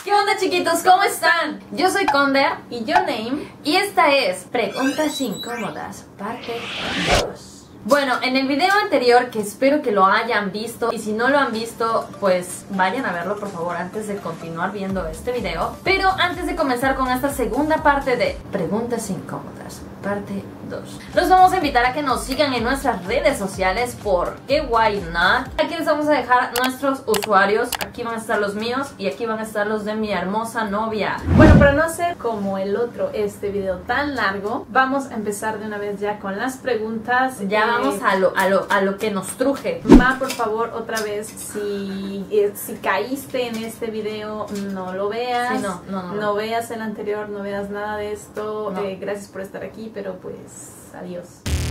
¿Qué onda, chiquitos? ¿Cómo están? Yo soy Conder y yo Name y esta es Preguntas Incómodas, parte 2. Bueno, en el video anterior, que espero que lo hayan visto, y si no lo han visto, pues vayan a verlo por favor antes de continuar viendo este video. Pero antes de comenzar con esta segunda parte de Preguntas Incómodas, parte 2, los vamos a invitar a que nos sigan en nuestras redes sociales, porque why not. Aquí les vamos a dejar nuestros usuarios, aquí van a estar los míos y aquí van a estar los de mi hermosa novia. Bueno, para no hacer como el otro, este video tan largo, vamos a empezar de una vez ya con las preguntas. Ya vamos a lo que nos truje. Ma, por favor, otra vez, si caíste en este video, no lo veas. Sí, no veas el anterior, no veas nada de esto. No. Gracias por estar aquí, pero pues adiós.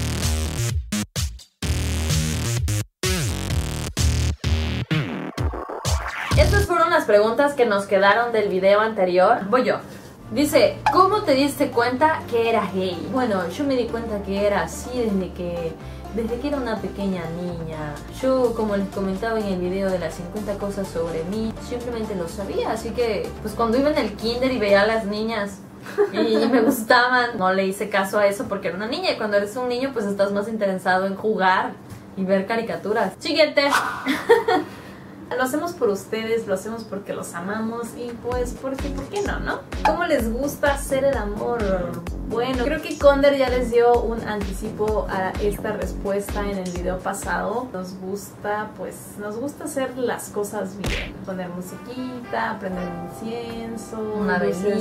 Estas fueron las preguntas que nos quedaron del video anterior. Voy yo. Dice, ¿cómo te diste cuenta que eras gay? Bueno, yo me di cuenta que era así desde que era una pequeña niña. Yo, como les comentaba en el video de las 50 cosas sobre mí, simplemente lo sabía. Así que, pues cuando iba en el kinder y veía a las niñas y me gustaban, no le hice caso a eso porque era una niña. Y cuando eres un niño, pues estás más interesado en jugar y ver caricaturas. Siguiente. Lo hacemos por ustedes, lo hacemos porque los amamos y pues porque, ¿por qué no, no? ¿Cómo les gusta hacer el amor? Bueno, creo que Conder ya les dio un anticipo a esta respuesta en el video pasado. Nos gusta hacer las cosas bien. Poner musiquita, prender un incienso, una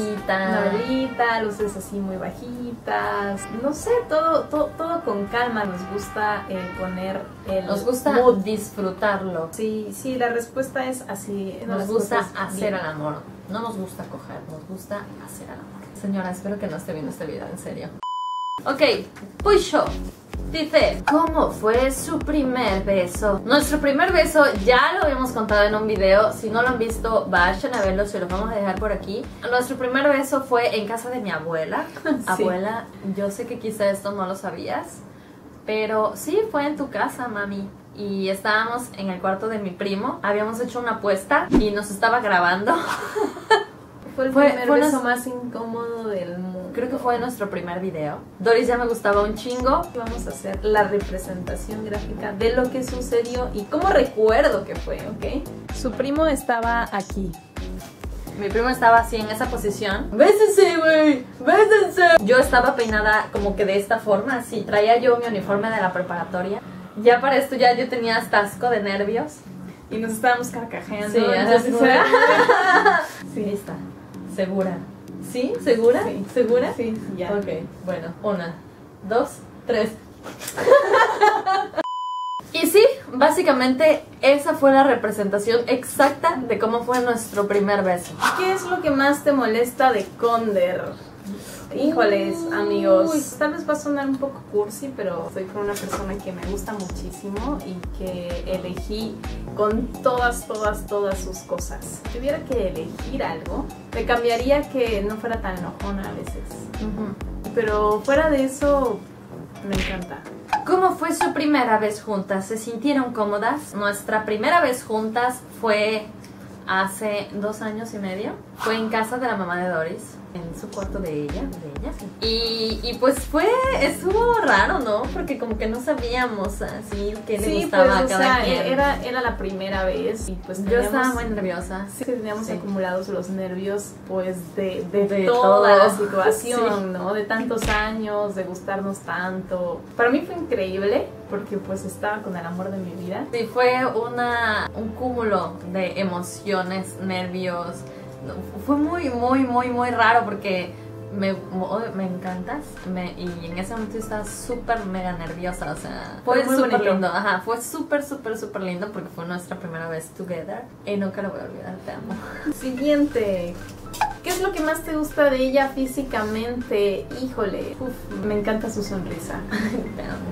velita, luces así muy bajitas. No sé, todo con calma. Nos gusta poner el Nos gusta mood. Disfrutarlo. Sí, la respuesta es así. Nos gusta hacer el amor. No nos gusta coger, nos gusta hacer el amor. Señora, espero que no esté viendo este video, en serio. Ok, Pusho dice, ¿cómo fue su primer beso? Nuestro primer beso ya lo habíamos contado en un video. Si no lo han visto, vayan a verlo, se los vamos a dejar por aquí. Nuestro primer beso fue en casa de mi abuela. Sí. Abuela, yo sé que quizá esto no lo sabías, pero sí, fue en tu casa, mami. Y estábamos en el cuarto de mi primo. Habíamos hecho una apuesta y nos estaba grabando. Fue el primer beso más incómodo del mundo. Creo que fue nuestro primer video. Doris ya me gustaba un chingo. Vamos a hacer la representación gráfica de lo que sucedió y cómo recuerdo que fue, ¿ok? Su primo estaba aquí. Mi primo estaba así en esa posición. ¡Bésense, güey! ¡Bésense! Yo estaba peinada como que de esta forma, así. Traía yo mi uniforme de la preparatoria. Ya para esto ya yo tenía hasta asco de nervios. Y nos estábamos carcajeando. Sí, entonces sí, lista. ¿Segura? ¿Sí? ¿Segura? Sí. ¿Segura? Sí, ya. Ok, bueno. 1, 2, 3. Y sí, básicamente esa fue la representación exacta de cómo fue nuestro primer beso. ¿Qué es lo que más te molesta de Conder? Híjoles, amigos, tal vez va a sonar un poco cursi, pero soy con una persona que me gusta muchísimo y que elegí con todas sus cosas. Si tuviera que elegir algo, me cambiaría que no fuera tan enojona a veces. Pero fuera de eso, me encanta. ¿Cómo fue su primera vez juntas? ¿Se sintieron cómodas? Nuestra primera vez juntas fue hace 2 años y medio. Fue en casa de la mamá de Doris, en su cuarto de ella sí. Y pues estuvo raro, ¿no? Porque como que no sabíamos así qué le gustaba a cada quien. Era la primera vez y pues yo estaba muy nerviosa. Sí, teníamos acumulados los nervios pues de toda la situación, ¿no? De tantos años, de gustarnos tanto. Para mí fue increíble porque pues estaba con el amor de mi vida. Sí, fue un cúmulo de emociones, nervios. Fue muy raro porque me encantas y en ese momento estaba súper mega nerviosa, o sea, fue súper lindo, fue súper lindo porque fue nuestra primera vez together y nunca lo voy a olvidar, te amo. Siguiente. ¿Qué es lo que más te gusta de ella físicamente? Híjole, me encanta su sonrisa. Te amo.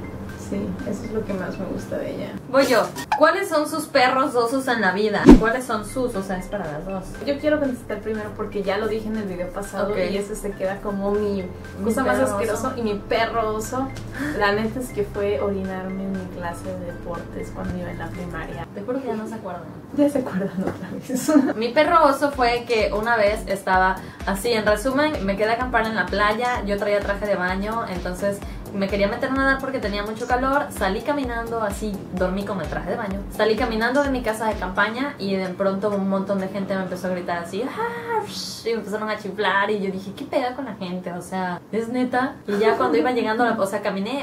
Sí, eso es lo que más me gusta de ella. Voy yo. ¿Cuáles son sus perros osos en la vida? ¿Cuáles son sus? O sea, es para las dos. Yo quiero contestar primero porque ya lo dije en el video pasado, Okay. y ese se queda como mi cosa más asqueroso. Y mi perro oso, la neta es que fue orinarme en mi clase de deportes cuando iba en la primaria. Te juro que ya no se acuerdan. Ya se acuerdan otra vez. Mi perro oso fue que una vez estaba así, en resumen, me quedé a acampar en la playa, yo traía traje de baño, entonces me quería meter a nadar porque tenía mucho calor, salí caminando así, dormí con el traje de baño, salí caminando de mi casa de campaña y de pronto un montón de gente me empezó a gritar así, ¡ah! Y me empezaron a chiflar y yo dije, ¿qué pega con la gente? O sea, ¿es neta? Y ya cuando iba llegando, o sea, caminé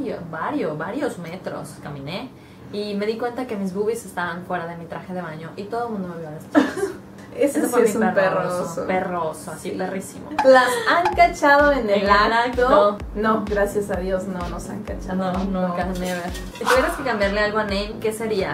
varios metros, caminé y me di cuenta que mis boobies estaban fuera de mi traje de baño y todo el mundo me vio a las chicas. Ese sí es un perro oso. Perro oso, así perrísimo. ¿Las han cachado en el acto? No. No, gracias a Dios no nos han cachado. No, nunca, never. Si tuvieras que cambiarle algo a Name, ¿qué sería?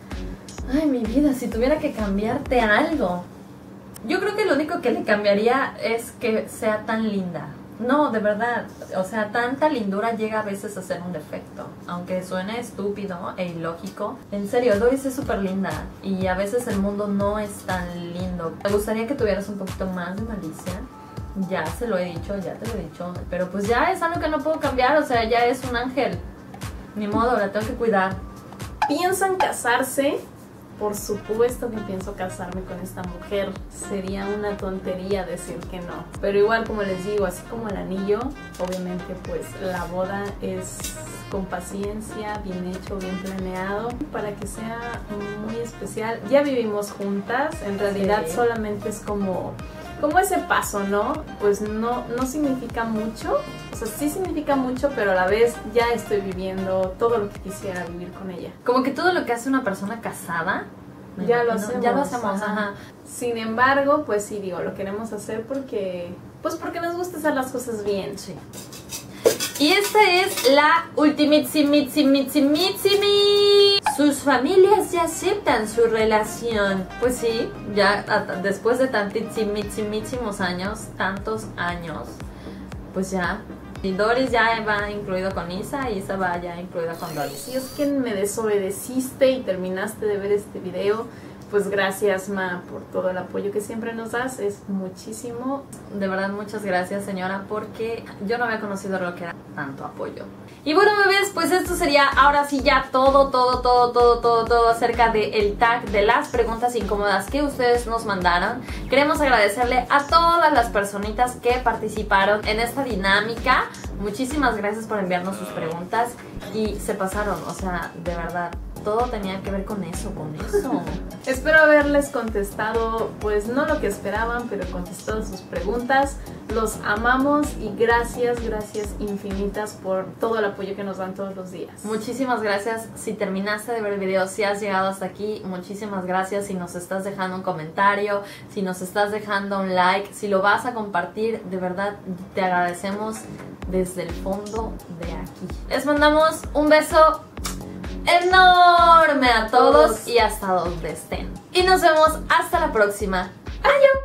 Ay, mi vida, si tuviera que cambiarte algo. Yo creo que lo único que le cambiaría es que sea tan linda. No, de verdad, o sea, tanta lindura llega a veces a ser un defecto. Aunque suene estúpido e ilógico. En serio, Doris es súper linda y a veces el mundo no es tan lindo. Me gustaría que tuvieras un poquito más de malicia. Ya se lo he dicho, ya te lo he dicho. Pero pues ya es algo que no puedo cambiar, o sea, ya es un ángel. Ni modo, la tengo que cuidar. ¿Piensan casarse? Por supuesto que pienso casarme con esta mujer. Sería una tontería decir que no. Pero igual, como les digo, así como el anillo, obviamente pues la boda es con paciencia, bien hecho, bien planeado, para que sea muy especial. Ya vivimos juntas, en realidad Sí. Solamente es como ese paso, ¿no? Pues no significa mucho, o sea, sí significa mucho, pero a la vez ya estoy viviendo todo lo que quisiera vivir con ella. Como que todo lo que hace una persona casada, me Ya lo imagino, hacemos. ya lo hacemos, Ajá. ajá. Sin embargo, pues sí, digo, lo queremos hacer porque nos gusta hacer las cosas bien. Sí. Y esta es la ultimísima. Sus familias ya aceptan su relación. Pues sí, ya después de tantísimos años, tantos años, pues ya. Y Doris ya va incluido con Isa y Isa va ya incluida con Doris. Si es que me desobedeciste y terminaste de ver este video, pues gracias, Ma, por todo el apoyo que siempre nos das, es muchísimo. De verdad, muchas gracias, señora, porque yo no había conocido lo que era tanto apoyo. Y bueno, bebés, pues esto sería ahora sí ya todo acerca del tag, de las preguntas incómodas que ustedes nos mandaron. Queremos agradecerle a todas las personitas que participaron en esta dinámica. Muchísimas gracias por enviarnos sus preguntas y se pasaron, o sea, de verdad. Todo tenía que ver con eso. Espero haberles contestado, pues no lo que esperaban, pero contestado sus preguntas. Los amamos y gracias infinitas por todo el apoyo que nos dan todos los días. Muchísimas gracias. Si terminaste de ver el video, si has llegado hasta aquí, muchísimas gracias. Si nos estás dejando un comentario, si nos estás dejando un like, si lo vas a compartir, de verdad te agradecemos desde el fondo de aquí. Les mandamos un beso enorme a todos y hasta donde estén. Y nos vemos hasta la próxima. ¡Adiós!